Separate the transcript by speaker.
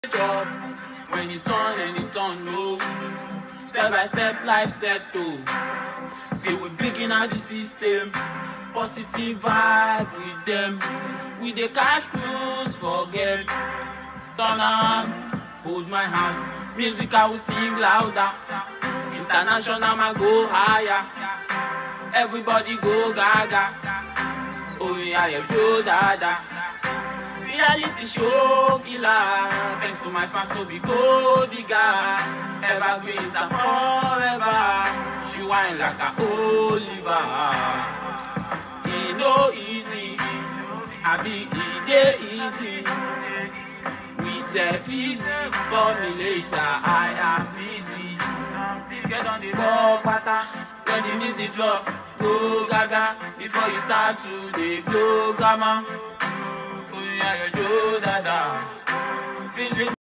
Speaker 1: Job when you turn and you turn low. Step by step life set to. See we begin out the system. Positive vibe with them. We the cash cruise forget. Turn on, hold my hand. Music I will sing louder. International I go higher. Everybody go gaga. Oh yeah, you go dada. Reality show killer. Thanks to my fans to be gold digger. Evergreens and forever. She whine like a Oliver. It no easy. I be it dey easy. With a easy. Call me later. I am busy. Get on the ball pata. When the music drop, go gaga. Before you start to dey blow gamma. Yeah, you do that. Feeling